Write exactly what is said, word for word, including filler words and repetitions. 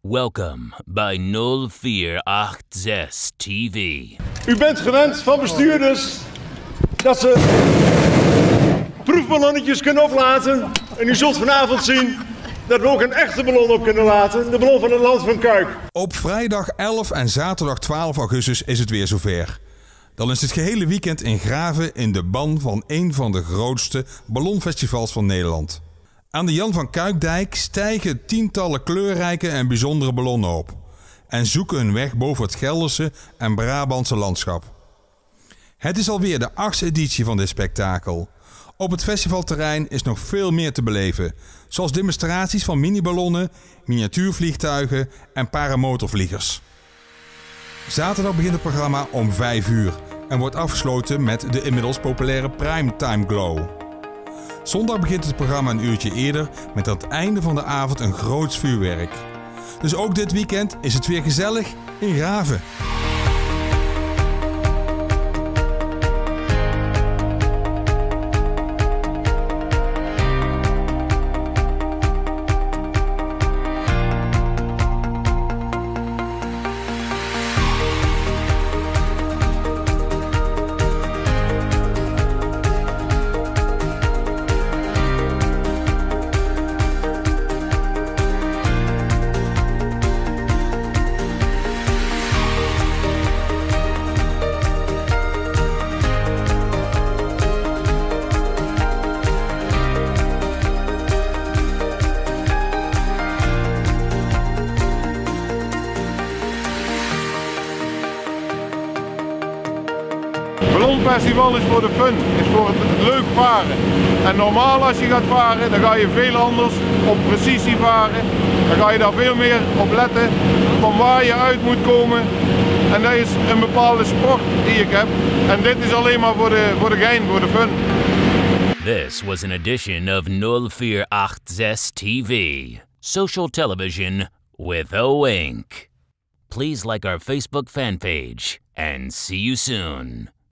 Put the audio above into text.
Welcome by nul vier acht zes T V. U bent gewend van bestuurders dat ze proefballonnetjes kunnen oplaten. En u zult vanavond zien dat we ook een echte ballon op kunnen laten. De ballon van het Land van Cuijk. Op vrijdag elf en zaterdag twaalf augustus is het weer zover. Dan is het gehele weekend in Grave in de ban van een van de grootste ballonfestivals van Nederland. Aan de Jan van Kuikdijk stijgen tientallen kleurrijke en bijzondere ballonnen op en zoeken hun weg boven het Gelderse en Brabantse landschap. Het is alweer de achtste editie van dit spektakel. Op het festivalterrein is nog veel meer te beleven, zoals demonstraties van miniballonnen, miniatuurvliegtuigen en paramotorvliegers. Zaterdag begint het programma om vijf uur en wordt afgesloten met de inmiddels populaire Primetime Glow. Zondag begint het programma een uurtje eerder met aan het einde van de avond een groots vuurwerk. Dus ook dit weekend is het weer gezellig in Grave. Het ballonfestival is voor de fun, is voor het leuk varen. En normaal als je gaat varen, dan ga je veel anders op precisie varen. Dan ga je daar veel meer op letten van waar je uit moet komen. En dat is een bepaalde sport die ik heb. En dit is alleen maar voor de, voor de gein, voor de fun. This was an edition of nul vier acht zes T V, social television with O Incorporated. Please like our Facebook fan page and see you soon.